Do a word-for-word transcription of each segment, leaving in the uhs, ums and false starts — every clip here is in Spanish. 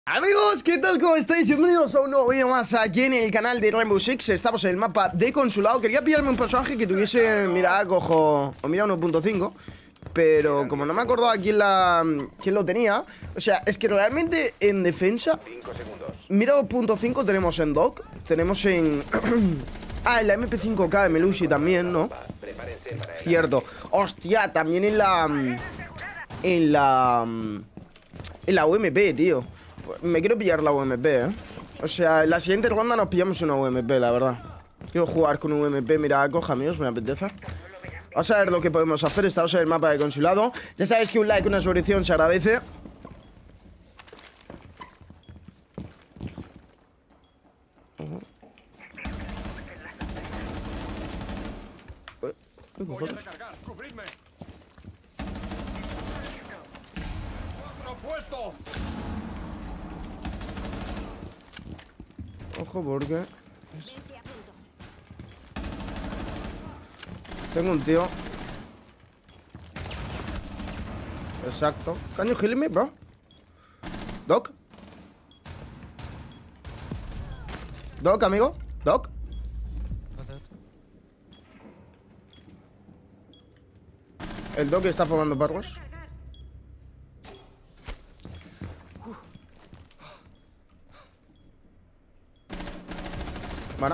Amigos, ¿qué tal? ¿Cómo estáis? Bienvenidos a un nuevo vídeo más aquí en el canal de Rainbow Six. Estamos en el mapa de consulado. Quería pillarme un personaje que tuviese, mira, cojo, o mira uno punto cinco, pero como no me acordaba quién, la, quién lo tenía. O sea, es que realmente en defensa, mira uno punto cinco tenemos en Doc. Tenemos en... ah, en la M P cinco K de Melusi también, ¿no? Cierto. Hostia, también en la... En la... En la U M P, tío. Me quiero pillar la U M P, ¿eh? O sea, en la siguiente ronda nos pillamos una U M P, la verdad. Quiero jugar con U M P, mira, coja, amigos, me apetece. Vamos a ver lo que podemos hacer. Estamos en el mapa de consulado. Ya sabéis que un like, una suscripción se agradece. ¿Qué cojones? Ojo, porque tengo un tío. Exacto. Can you heal me, bro? Doc. Doc, amigo. Doc. El Doc está formando perros. ¿Vale?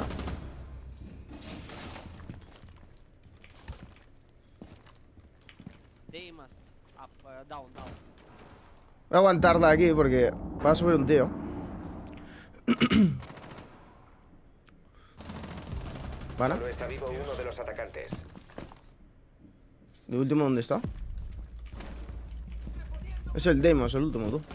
Voy a aguantarla aquí porque va a subir un tío. ¿Vale? Solo está vivo uno de los atacantes. ¿El último dónde está? Es el Deimos, el último, tú.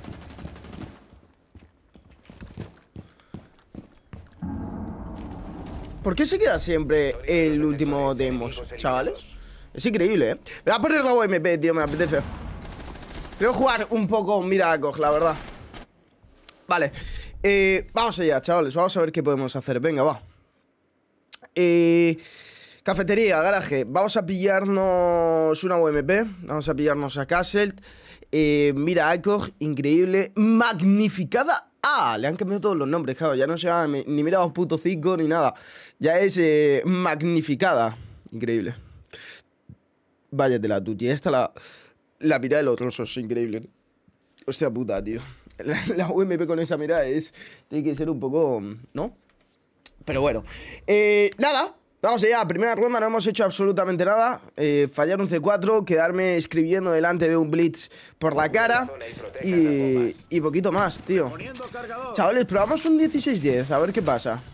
¿Por qué se queda siempre el último Deimos, chavales? Es increíble, ¿eh? Me voy a poner la U M P, tío, me apetece. Quiero jugar un poco Miracoch, la verdad. Vale, eh, vamos allá, chavales. Vamos a ver qué podemos hacer. Venga, va. Eh, cafetería, garaje. Vamos a pillarnos una U M P. Vamos a pillarnos a Castle. eh, Miracoch, increíble. Magnificada. Ah, le han cambiado todos los nombres, claro. Ya no se llama ni Mira dos punto cinco ni nada. Ya es eh, magnificada. Increíble. Váyatela, tú. Tienes esta la, la mirada de los trozos. Increíble. Hostia puta, tío. La, la U M P con esa mirada es... Tiene que ser un poco... ¿no? Pero bueno. Eh, nada. Vamos allá. Primera ronda no hemos hecho absolutamente nada. Eh, fallar un C cuatro. Quedarme escribiendo delante de un blitz por la cara. Y, y poquito más, tío. Chavales, probamos un dieciséis diez. A ver qué pasa.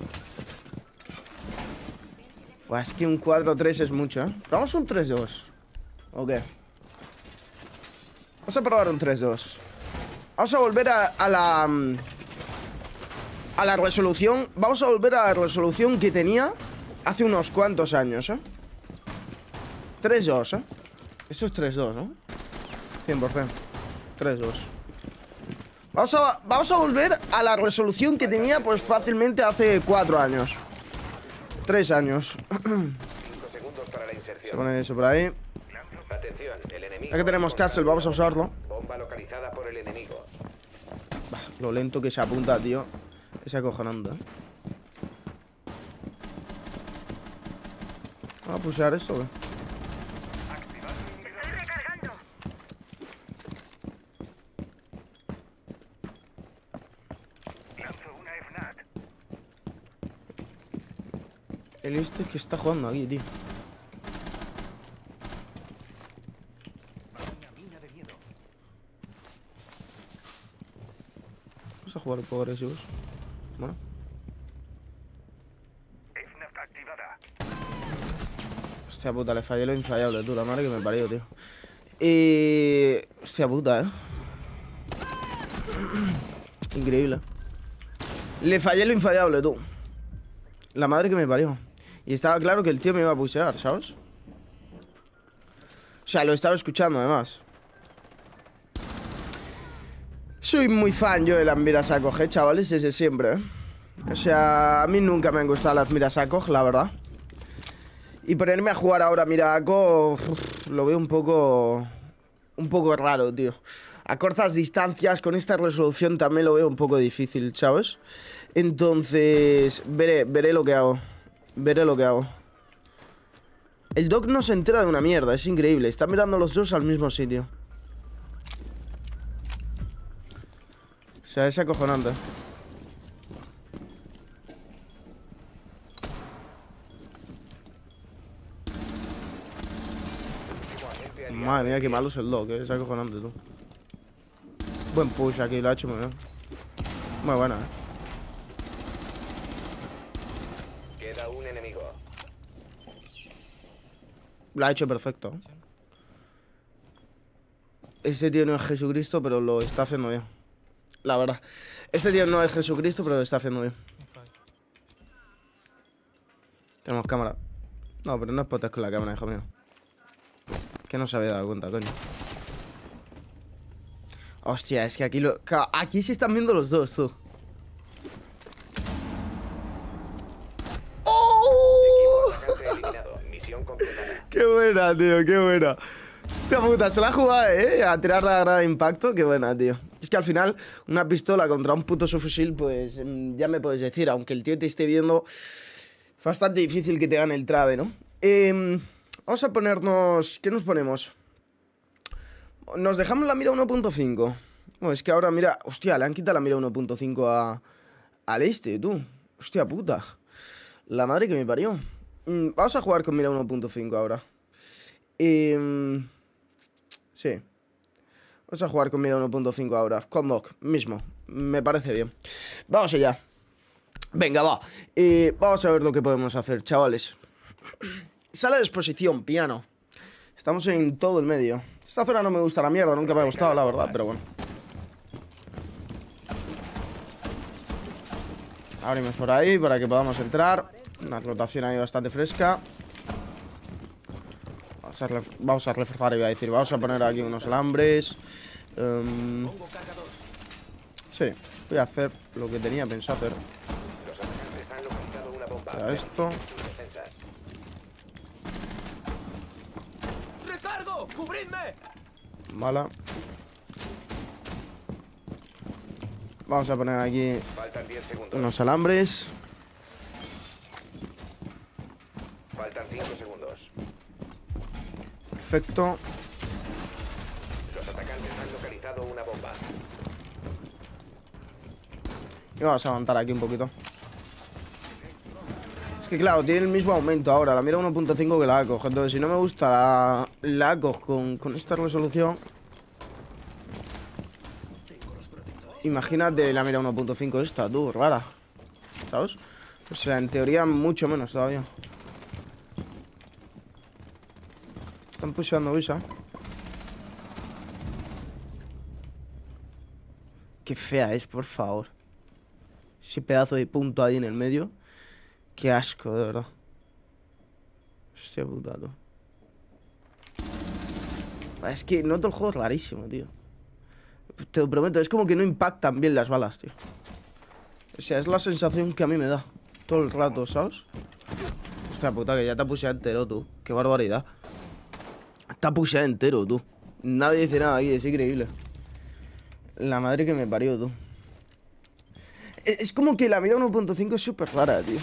Pues es que un cuatro tres es mucho, ¿eh? Probamos un tres dos. ¿O qué? Vamos a probar un tres dos. Vamos a volver a, a la... A la resolución. Vamos a volver a la resolución que tenía hace unos cuantos años, ¿eh? tres dos, ¿eh? Esto es tres dos, ¿no? cien por cien. tres dos. Vamos a, vamos a volver a la resolución que tenía, pues fácilmente hace cuatro años. tres años. Se pone eso por ahí. Atención, el enemigo. Aquí tenemos Castle, vamos a usarlo. Bomba localizada por el enemigo. Bah, lo lento que se apunta, tío. Es acojonante, ¿eh? ¿Vamos a pushear esto o qué? El este que está jugando aquí, tío. Vamos a jugar un poco agresivos. Bueno. Hostia puta, le fallé lo infallable, tú, la madre que me parió, tío. Y... hostia puta, eh. Increíble. Le fallé lo infallable, tú. La madre que me parió. Y estaba claro que el tío me iba a pushear, ¿sabes? O sea, lo estaba escuchando, además. Soy muy fan yo de las miras a coger, chavales, desde siempre, ¿eh? O sea, a mí nunca me han gustado las miras a coger, la verdad. Y ponerme a jugar ahora Miracoch, lo veo un poco... Un poco raro, tío. a cortas distancias, con esta resolución también lo veo un poco difícil, ¿sabes? Entonces, veré, veré lo que hago. Veré lo que hago. El Doc no se entera de una mierda, es increíble. Están mirando los dos al mismo sitio. O sea, es acojonante. Madre mía, qué malo es el Doc, eh. Es acojonante, tú. Buen push aquí, lo ha hecho muy bien. Muy buena, eh. Queda un enemigo. Lo ha hecho perfecto. Este tío no es Jesucristo, pero lo está haciendo bien. La verdad. Este tío no es Jesucristo, pero lo está haciendo bien. Tenemos cámara. No, pero no explotes con la cámara, hijo mío. Que no se había dado cuenta, coño. Hostia, es que aquí lo... Aquí se están viendo los dos, tú. ¡Oh! Misión completada. ¡Qué buena, tío! ¡Qué buena! Hostia puta, se la ha jugado, ¿eh? A tirar la granada de impacto. ¡Qué buena, tío! Es que al final, una pistola contra un puto subfusil, pues ya me puedes decir, aunque el tío te esté viendo, bastante difícil que te gane el trade, ¿no? Eh... Vamos a ponernos... ¿Qué nos ponemos? Nos dejamos la mira uno punto cinco. No, es que ahora mira... Hostia, le han quitado la mira uno punto cinco a... al este, tú. Hostia puta. La madre que me parió. Mm, vamos a jugar con mira uno punto cinco ahora. Eh, sí. Vamos a jugar con mira uno punto cinco ahora. Con Doc, mismo. Me parece bien. Vamos allá. Venga, va. Eh, vamos a ver lo que podemos hacer, chavales. Sala de exposición, piano. Estamos en todo el medio. Esta zona no me gusta la mierda, nunca me ha gustado, la verdad, pero bueno. Abrimos por ahí para que podamos entrar. Una rotación ahí bastante fresca. Vamos a, vamos a reforzar, iba a decir. Vamos a poner aquí unos alambres. Um, sí, voy a hacer lo que tenía pensado hacer. Para esto. ¡Cubridme! Vale. Vamos a poner aquí Faltan diez segundos. unos alambres. Faltan cinco segundos. Perfecto. Los atacantes han localizado una bomba. Y vamos a aguantar aquí un poquito. Es que claro, tiene el mismo aumento ahora. La mira uno punto cinco que la A C O G. Entonces si no me gusta la, la A C O G con, con esta resolución, imagínate la mira uno punto cinco esta, tú, rara. ¿Sabes? O sea, en teoría mucho menos todavía. Están pusheando Visa. Qué fea es, por favor. Ese pedazo de punto ahí en el medio. Qué asco, de verdad. Hostia puta, tú. Es que noto el juego rarísimo, tío. Te lo prometo, es como que no impactan bien las balas, tío. O sea, es la sensación que a mí me da todo el rato, ¿sabes? Hostia puta, que ya te puse entero, tú. Qué barbaridad. Te puse entero, tú. Nadie dice nada aquí, es increíble. La madre que me parió, tú. Es como que la mira uno punto cinco es súper rara, tío.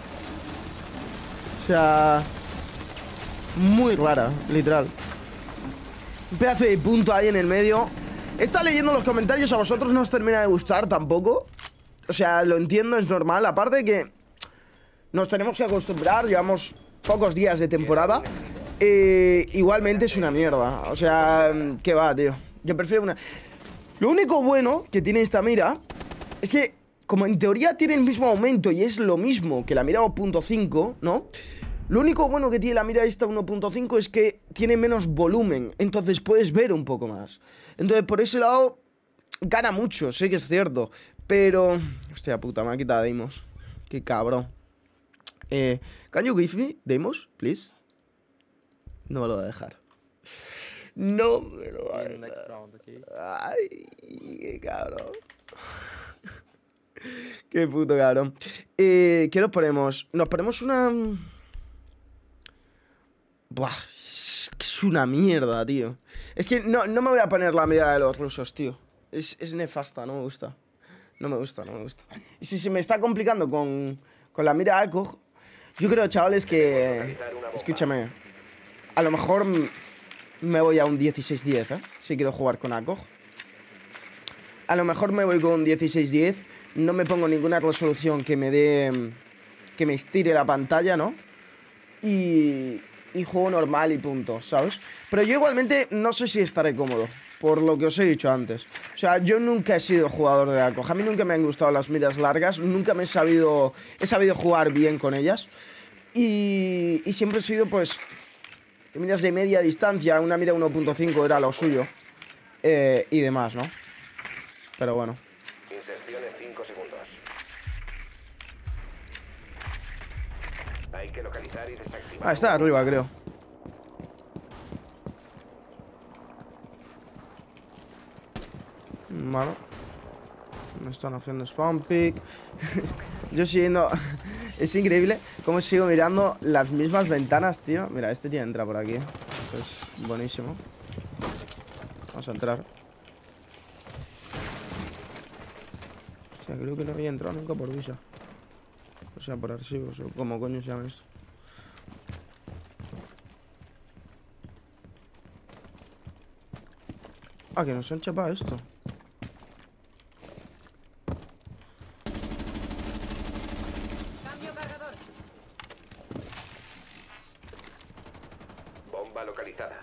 O sea... muy rara, literal. Un pedazo de punto ahí en el medio. He estado leyendo los comentarios, a vosotros no os termina de gustar tampoco. O sea, lo entiendo, es normal. Aparte de que nos tenemos que acostumbrar, llevamos pocos días de temporada. eh, Igualmente es una mierda. O sea, ¿qué va, tío? Yo prefiero una... Lo único bueno que tiene esta mira es que, como en teoría tiene el mismo aumento y es lo mismo que la mira uno punto cinco, ¿no? Lo único bueno que tiene la mira esta uno punto cinco es que tiene menos volumen, entonces puedes ver un poco más. Entonces por ese lado gana mucho, sé que es cierto, pero... Hostia puta, me ha quitado Deimos. Qué cabrón. Eh, can you give me Deimos, please? No me lo voy a dejar. No me lo voy a dejar. Ay, qué cabrón. Qué puto cabrón. Eh, ¿qué nos ponemos? Nos ponemos una... Buah, es una mierda, tío. Es que no, no me voy a poner la mirada de los rusos, tío. Es, es nefasta, no me gusta. No me gusta, no me gusta. Y si se me está complicando con, con la mira A C O G, yo creo, chavales, que... Escúchame. A lo mejor me voy a un dieciséis diez, ¿eh? Si quiero jugar con A C O G. A lo mejor me voy con un dieciséis diez. No me pongo ninguna resolución que me dé... Que me estire la pantalla, ¿no? Y... Y juego normal y punto, ¿sabes? Pero yo igualmente no sé si estaré cómodo, por lo que os he dicho antes. O sea, yo nunca he sido jugador de A C O G. A mí nunca me han gustado las miras largas. Nunca me he sabido... He sabido jugar bien con ellas. Y... Y siempre he sido, pues... miras de media distancia. Una mira uno punto cinco era lo suyo. Eh, y demás, ¿no? Pero bueno. Inserción en cinco segundos. Hay que localizar y desactivar. Ah, está arriba, creo. Vale. Me están haciendo spam pick. Yo siguiendo... Es increíble cómo sigo mirando las mismas ventanas, tío. Mira, este tío entra por aquí. Esto es buenísimo. Vamos a entrar. O sea, creo que no había entrado nunca por visa. O sea, por archivos o como coño se llama esto. Ah, que nos han chapado esto. Cambio cargador. Bomba localizada.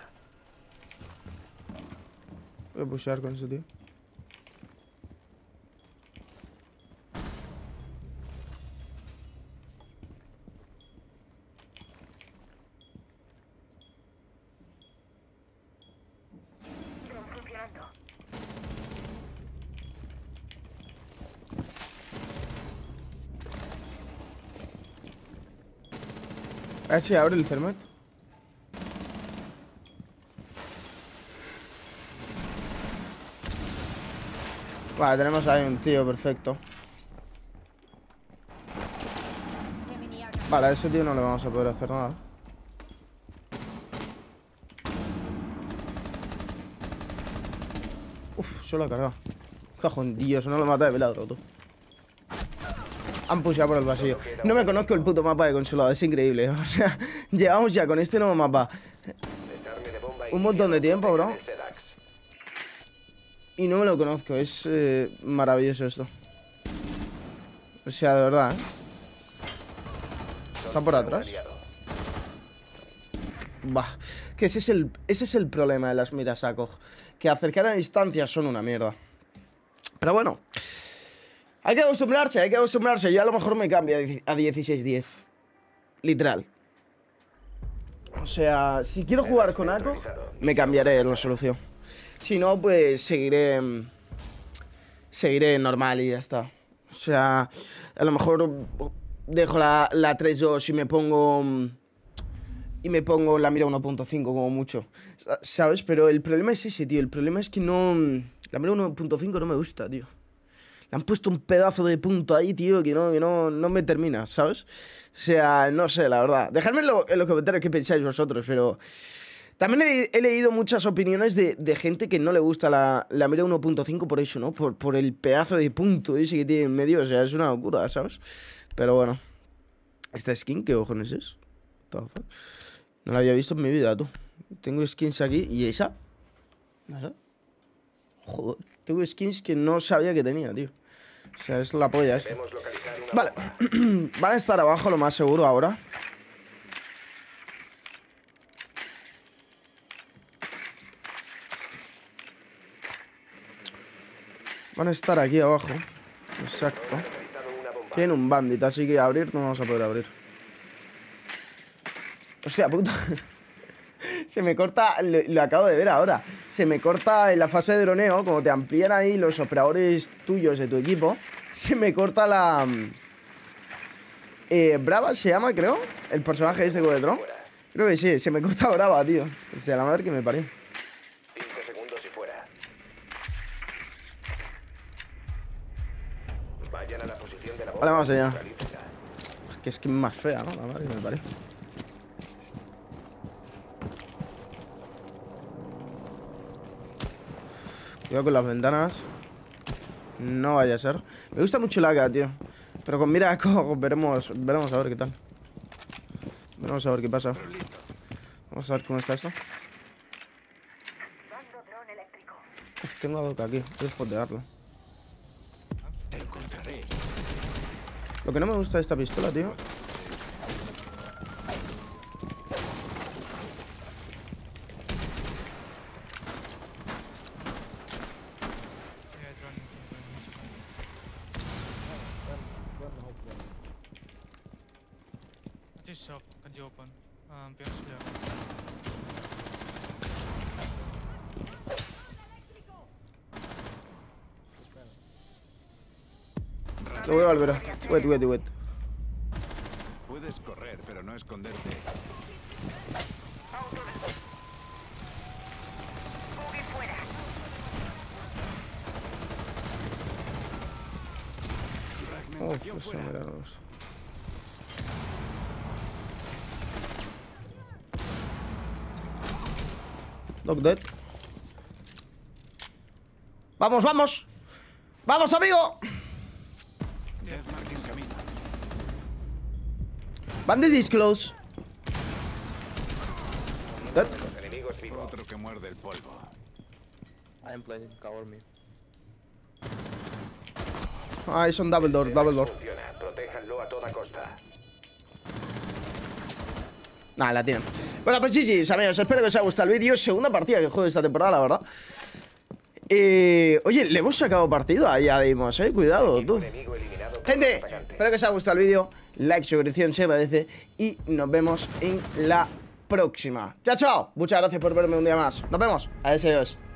Voy a pushear con ese tío. A ver si abre el Thermet. Vale, tenemos ahí un tío perfecto. Vale, a ese tío no le vamos a poder hacer nada. Uf, solo ha cargado. Cajón, Dios, no lo mata de milagro, tú. Han pusheado por el pasillo. No me conozco el puto mapa de consulado, es increíble. O sea, llevamos ya con este nuevo mapa un montón de tiempo, bro. Y no me lo conozco, es eh, maravilloso esto. O sea, de verdad, ¿eh? Está por atrás. Bah, que ese es el, ese es el problema de las miras A C O G. Que acercar a distancia son una mierda. Pero bueno, hay que acostumbrarse, hay que acostumbrarse. Yo a lo mejor me cambio a dieciséis diez. Literal. O sea, si quiero jugar con A C O G, me cambiaré de resolución. Si no, pues seguiré... Seguiré normal y ya está. O sea, a lo mejor dejo la, la tres dos y me pongo... Y me pongo la mira uno punto cinco como mucho, ¿sabes? Pero el problema es ese, tío. El problema es que no... La mira uno punto cinco no me gusta, tío. Le han puesto un pedazo de punto ahí, tío, que no, que no, no me termina, ¿sabes? O sea, no sé, la verdad. Dejadme en, lo, en los comentarios qué pensáis vosotros, pero... También he, he leído muchas opiniones de, de gente que no le gusta la, la mira uno punto cinco por eso, ¿no? Por, por el pedazo de punto ese que tiene en medio, o sea, es una locura, ¿sabes? Pero bueno. ¿Esta skin qué cojones es? No la había visto en mi vida, tú. Tengo skins aquí, ¿y esa? No sé. Joder, tengo skins que no sabía que tenía, tío. O sea, es la polla esta. Vale, van a estar abajo lo más seguro ahora. Van a estar aquí abajo. Exacto. Tiene un bandit, así que abrir no vamos a poder abrir. Hostia puta. Se me corta, lo, lo acabo de ver ahora. Se me corta en la fase de droneo. Como te amplían ahí los operadores tuyos de tu equipo, se me corta la... Eh, Brava se llama, creo. El personaje este con el dron. Creo que sí, se me corta Brava, tío. O sea, la madre que me parió. Vale, vamos allá. Es que es que es más fea, ¿no? La madre que me parió. Cuidado con las ventanas. No vaya a ser. Me gusta mucho el A K, tío. Pero con mira, cojo, veremos, veremos a ver qué tal. Veremos a ver qué pasa. Vamos a ver cómo está esto. Uf, tengo a Doka aquí. Voy a spotearlo. Lo que no me gusta de esta pistola, tío. Lo voy a volver. Wait, wait, wait. Puedes correr, pero no esconderte. Oh, pues miraros. Dog dead. Vamos, vamos. Vamos, amigo. Bandit is close. Dead. Otro que muerde el polvo. I am playing, cover me. Ah, es un double door, double door. Funciona. Protéjanlo a toda costa. Nah, la tienen. Bueno, pues sí, sí, amigos, espero que os haya gustado el vídeo. Segunda partida que juego esta temporada, la verdad. Eh, oye, le hemos sacado partido a Yadimos, eh. Cuidado, tú. Gente, espero que os haya gustado el vídeo. Like, suscripción, se agradece. Y nos vemos en la próxima. Chao, chao. Muchas gracias por verme un día más. Nos vemos. Adiós.